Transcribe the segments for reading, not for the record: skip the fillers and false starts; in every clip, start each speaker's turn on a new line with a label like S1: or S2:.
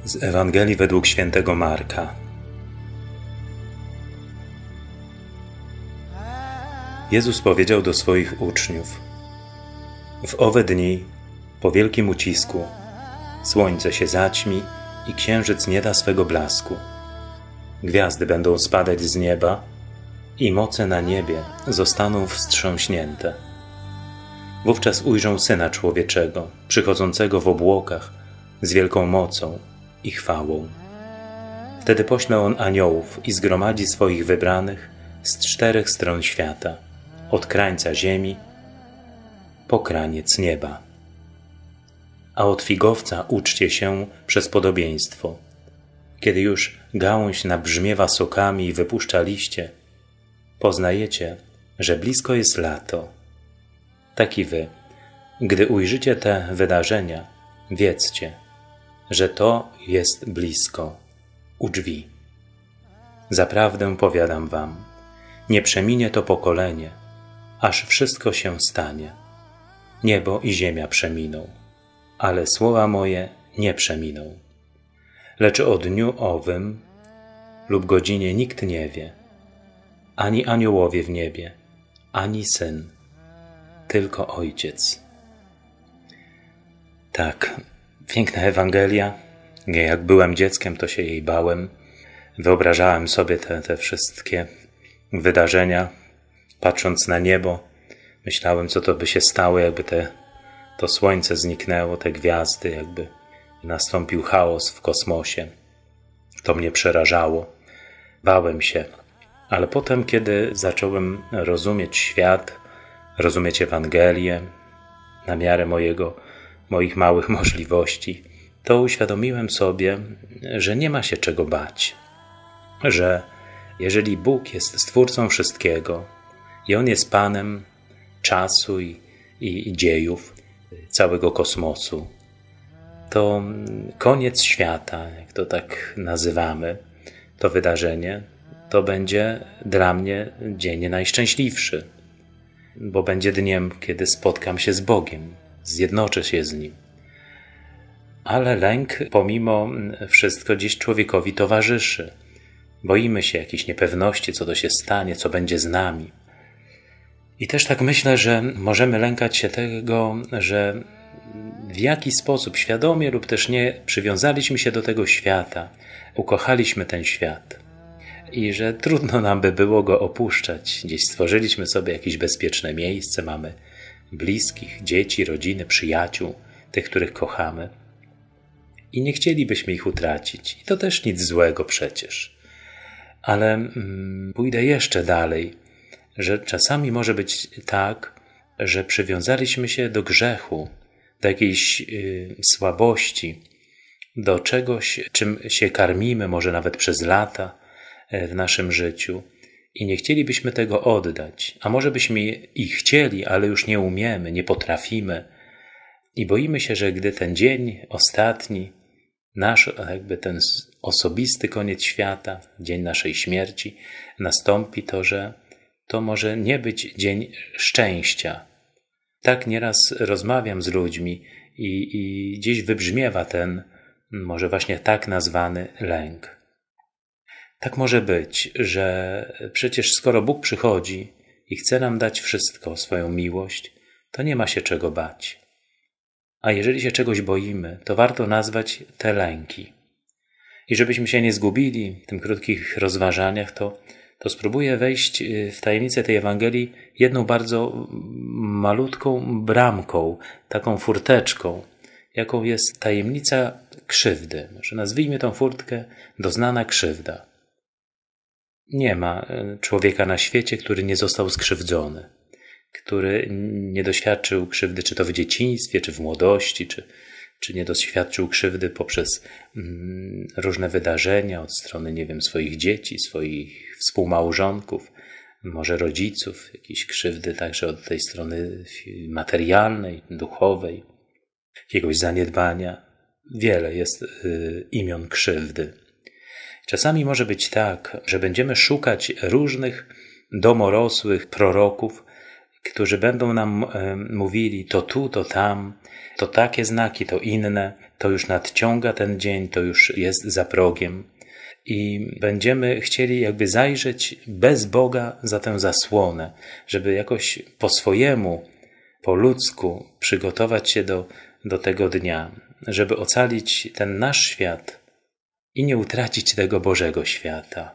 S1: Z Ewangelii według świętego Marka. Jezus powiedział do swoich uczniów: w owe dni, po wielkim ucisku, słońce się zaćmi i księżyc nie da swego blasku. Gwiazdy będą spadać z nieba i moce na niebie zostaną wstrząśnięte. Wówczas ujrzą Syna Człowieczego, przychodzącego w obłokach z wielką mocą i chwałą. Wtedy pośle On aniołów i zgromadzi swoich wybranych z 4 stron świata, od krańca ziemi po kraniec nieba. A od figowca uczcie się przez podobieństwo. Kiedy już gałąź nabrzmiewa sokami i wypuszcza liście, poznajecie, że blisko jest lato. Tak i wy, gdy ujrzycie te wydarzenia, wiedzcie, że to jest blisko, u drzwi. Zaprawdę powiadam wam, nie przeminie to pokolenie, aż wszystko się stanie. Niebo i ziemia przeminą, ale słowa moje nie przeminą. Lecz o dniu owym lub godzinie nikt nie wie, ani aniołowie w niebie, ani Syn, tylko Ojciec. Tak, piękna Ewangelia. Jak byłem dzieckiem, to się jej bałem. Wyobrażałem sobie te wszystkie wydarzenia. Patrząc na niebo, myślałem, co to by się stało, jakby to słońce zniknęło, te gwiazdy, jakby nastąpił chaos w kosmosie. To mnie przerażało. Bałem się. Ale potem, kiedy zacząłem rozumieć świat, rozumieć Ewangelię na miarę moich małych możliwości, to uświadomiłem sobie, że nie ma się czego bać. Że jeżeli Bóg jest Stwórcą wszystkiego i On jest Panem czasu i dziejów całego kosmosu, to koniec świata, jak to tak nazywamy, to wydarzenie, to będzie dla mnie dzień najszczęśliwszy, bo będzie dniem, kiedy spotkam się z Bogiem, zjednoczę się z Nim. Ale lęk pomimo wszystko dziś człowiekowi towarzyszy. Boimy się jakiejś niepewności, co to się stanie, co będzie z nami. I też tak myślę, że możemy lękać się tego, że w jakiś sposób, świadomie lub też nie, przywiązaliśmy się do tego świata, ukochaliśmy ten świat i że trudno nam by było go opuszczać. Gdzieś stworzyliśmy sobie jakieś bezpieczne miejsce, mamy bliskich, dzieci, rodziny, przyjaciół, tych, których kochamy i nie chcielibyśmy ich utracić. I to też nic złego przecież. Ale pójdę jeszcze dalej, że czasami może być tak, że przywiązaliśmy się do grzechu, do jakiejś słabości, do czegoś, czym się karmimy, może nawet przez lata w naszym życiu i nie chcielibyśmy tego oddać. A może byśmy i chcieli, ale już nie umiemy, nie potrafimy i boimy się, że gdy ten dzień ostatni, nasz jakby ten osobisty koniec świata, dzień naszej śmierci nastąpi, to że to może nie być dzień szczęścia. Tak nieraz rozmawiam z ludźmi i gdzieś wybrzmiewa ten, może właśnie tak nazwany lęk. Tak może być, że przecież skoro Bóg przychodzi i chce nam dać wszystko, swoją miłość, to nie ma się czego bać. A jeżeli się czegoś boimy, to warto nazwać te lęki. I żebyśmy się nie zgubili w tym krótkich rozważaniach, to spróbuję wejść w tajemnicę tej Ewangelii jedną bardzo malutką bramką, taką furteczką, jaką jest tajemnica krzywdy. Może nazwijmy tą furtkę doznana krzywda. Nie ma człowieka na świecie, który nie został skrzywdzony, który nie doświadczył krzywdy, czy to w dzieciństwie, czy w młodości, czy nie doświadczył krzywdy poprzez różne wydarzenia od strony, nie wiem, swoich dzieci, swoich współmałżonków, może rodziców, jakiejś krzywdy także od tej strony materialnej, duchowej, jakiegoś zaniedbania. Wiele jest imion krzywdy. Czasami może być tak, że będziemy szukać różnych domorosłych proroków, którzy będą nam mówili to tu, to tam, to takie znaki, to inne, to już nadciąga ten dzień, to już jest za progiem. I będziemy chcieli jakby zajrzeć bez Boga za tę zasłonę, żeby jakoś po swojemu, po ludzku przygotować się do tego dnia, żeby ocalić ten nasz świat i nie utracić tego Bożego świata.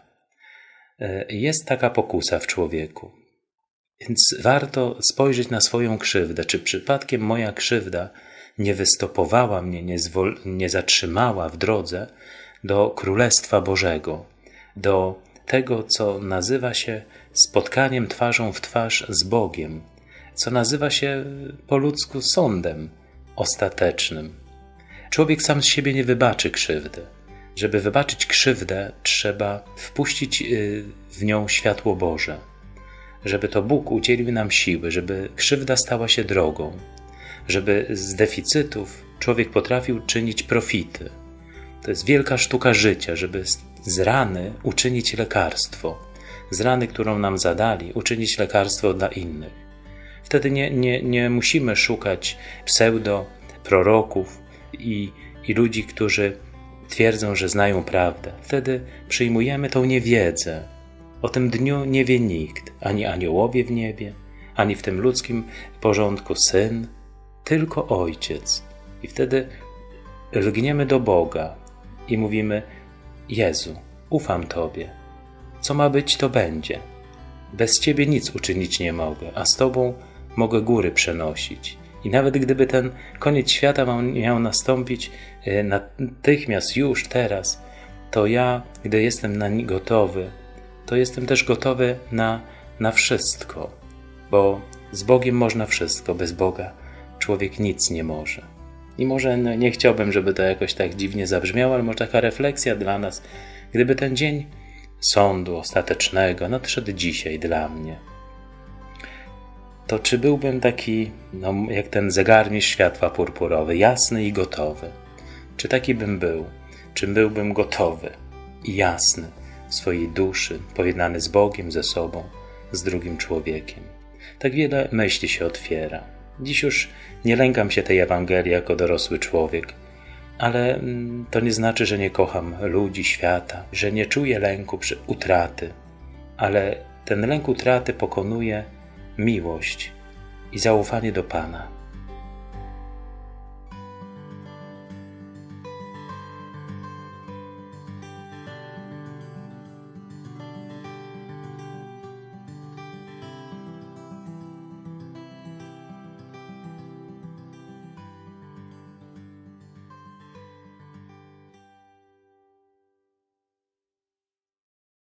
S1: Jest taka pokusa w człowieku. Więc warto spojrzeć na swoją krzywdę. Czy przypadkiem moja krzywda nie wystopowała mnie, nie zatrzymała w drodze do Królestwa Bożego, do tego, co nazywa się spotkaniem twarzą w twarz z Bogiem, co nazywa się po ludzku sądem ostatecznym. Człowiek sam z siebie nie wybaczy krzywdy. Żeby wybaczyć krzywdę, trzeba wpuścić w nią światło Boże. Żeby to Bóg udzielił nam siły, żeby krzywda stała się drogą. Żeby z deficytów człowiek potrafił czynić profity. To jest wielka sztuka życia, żeby z rany uczynić lekarstwo. Z rany, którą nam zadali, uczynić lekarstwo dla innych. Wtedy nie musimy szukać pseudo-proroków i ludzi, którzy twierdzą, że znają prawdę. Wtedy przyjmujemy tą niewiedzę. O tym dniu nie wie nikt, ani aniołowie w niebie, ani w tym ludzkim porządku Syn, tylko Ojciec. I wtedy lgniemy do Boga i mówimy: Jezu, ufam Tobie. Co ma być, to będzie. Bez Ciebie nic uczynić nie mogę, a z Tobą mogę góry przenosić. I nawet gdyby ten koniec świata miał nastąpić natychmiast, już teraz, to ja, gdy jestem na nie gotowy, to jestem też gotowy na wszystko, bo z Bogiem można wszystko, bez Boga człowiek nic nie może. I może nie chciałbym, żeby to jakoś tak dziwnie zabrzmiało, ale może taka refleksja dla nas, gdyby ten dzień sądu ostatecznego nadszedł dzisiaj dla mnie, to czy byłbym taki, jak ten zegarmistrz światła purpurowy, jasny i gotowy? Czy taki bym był? Czy byłbym gotowy i jasny w swojej duszy, pojednany z Bogiem, ze sobą, z drugim człowiekiem? Tak wiele myśli się otwiera. Dziś już nie lękam się tej Ewangelii jako dorosły człowiek, ale to nie znaczy, że nie kocham ludzi, świata, że nie czuję lęku utraty, ale ten lęk utraty pokonuje miłość i zaufanie do Pana.